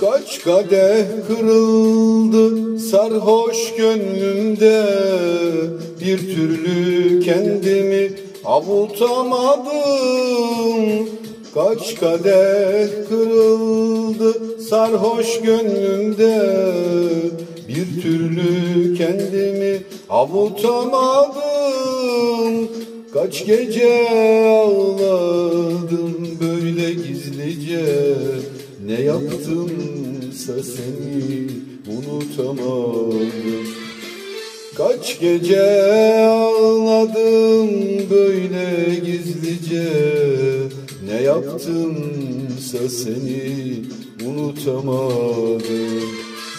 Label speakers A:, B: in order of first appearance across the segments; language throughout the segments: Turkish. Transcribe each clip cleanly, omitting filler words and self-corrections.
A: Kaç kadeh kırıldı sarhoş gönlümde, bir türlü kendimi avutamadım. Kaç kadeh kırıldı sarhoş gönlümde, bir türlü kendimi avutamadım. Kaç gece ağladım böyle gizlice, ne yaptımsa seni unutamadım. Kaç gece ağladım böyle gizlice, ne yaptımsa seni unutamadım.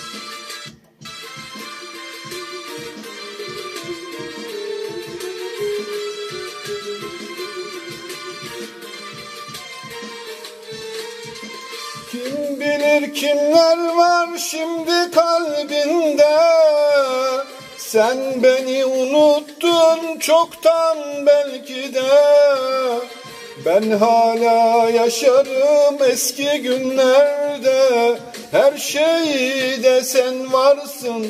A: Kim bilir kimler var şimdi kalbinde, sen beni unuttun çoktan belki de. Ben hala yaşarım eski günlerde, her şeyde sen varsın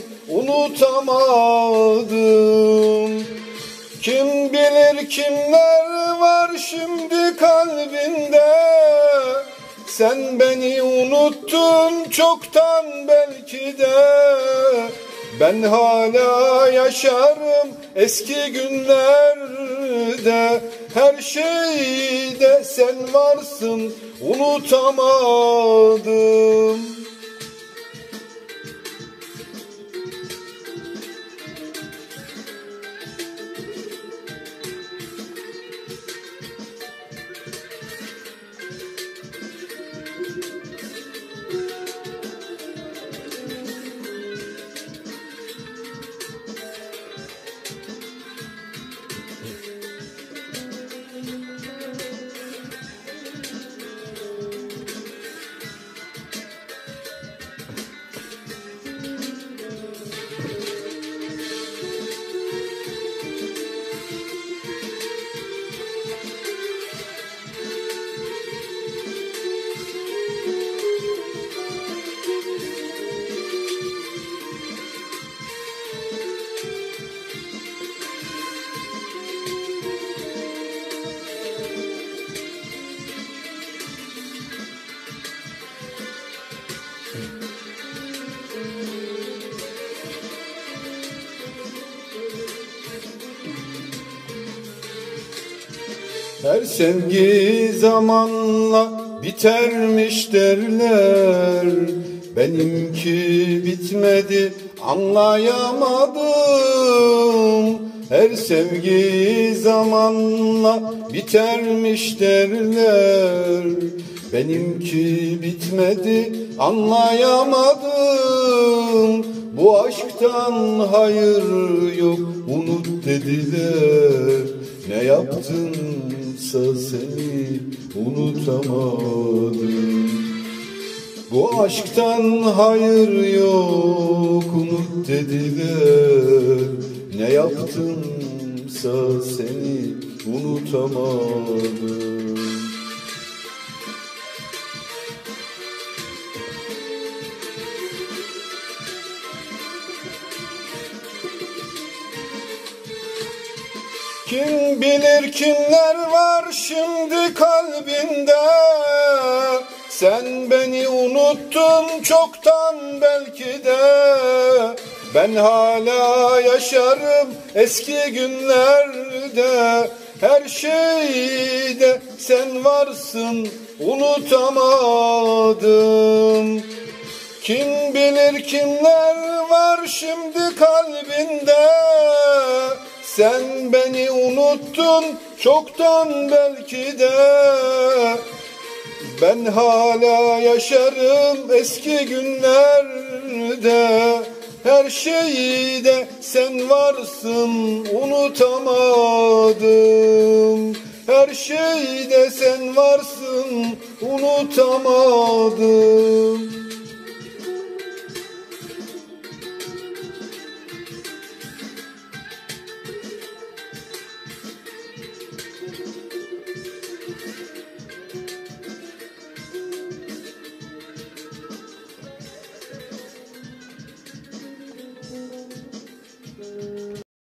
A: unutamadım. Kim bilir kimler var şimdi kalbinde, sen beni unuttun çoktan belki de. Ben hala yaşarım eski günlerde, her şeyde sen varsın unutamadım. Her sevgi zamanla bitermiş derler, benimki bitmedi anlayamadım. Her sevgi zamanla bitermiş derler, benimki bitmedi anlayamadım. Bu aşktan hayır yok unut dediler, ne yaptımsa seni unutamadım. Bu aşktan hayır yok unut dediler, ne yaptımsa seni unutamadım. Kim bilir kimler var şimdi kalbinde, sen beni unuttun çoktan belki de. Ben hala yaşarım eski günlerde, her şeyde sen varsın unutamadım. Kim bilir kimler var şimdi kalbinde, sen beni unuttun çoktan belki de. Ben hala yaşarım eski günlerde, her şeyde sen varsın unutamadım. Her şeyde sen varsın unutamadım.